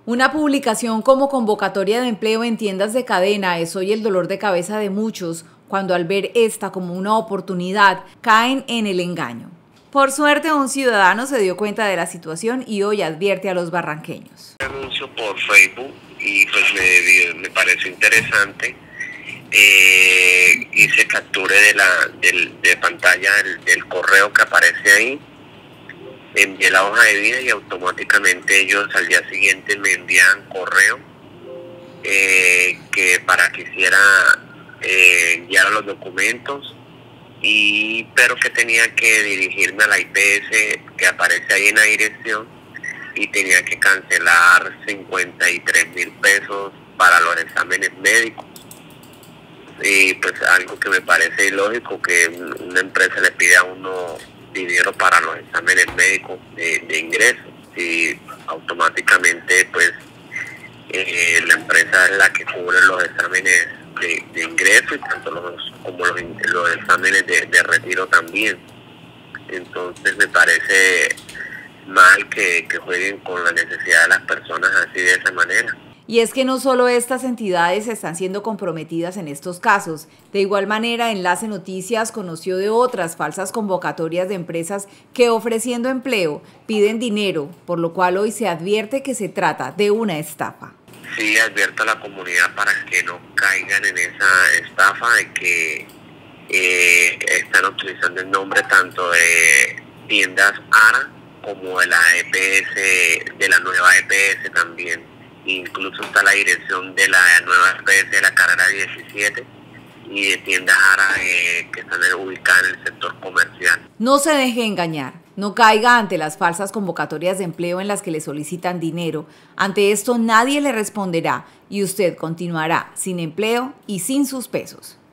Una publicación como convocatoria de empleo en tiendas de cadena es hoy el dolor de cabeza de muchos, cuando al ver esta como una oportunidad, caen en el engaño. Por suerte, un ciudadano se dio cuenta de la situación y hoy advierte a los barranqueños. Anuncio por Facebook y pues me pareció interesante. Hice captura de pantalla del correo que aparece ahí. Envié la hoja de vida y automáticamente ellos al día siguiente me envían correo que para que hiciera enviar los documentos, pero que tenía que dirigirme a la IPS que aparece ahí en la dirección y tenía que cancelar 53,000 pesos para los exámenes médicos. Y pues algo que me parece ilógico, que una empresa le pide a uno dinero para los exámenes médicos de ingreso y automáticamente pues la empresa es la que cubre los exámenes de ingreso y tanto como los exámenes de retiro también. Entonces me parece mal que jueguen con la necesidad de las personas así, de esa manera. Y es que no solo estas entidades están siendo comprometidas en estos casos. De igual manera, Enlace Noticias conoció de otras falsas convocatorias de empresas que, ofreciendo empleo, piden dinero, por lo cual hoy se advierte que se trata de una estafa. Sí, advierto a la comunidad para que no caigan en esa estafa de que están utilizando el nombre tanto de tiendas ARA como de la EPS, de la nueva EPS también. Incluso está la dirección de la nueva EPS de la carrera 17 y de tiendas ARA que están ubicadas en el sector comercial. No se deje engañar, no caiga ante las falsas convocatorias de empleo en las que le solicitan dinero. Ante esto nadie le responderá y usted continuará sin empleo y sin sus pesos.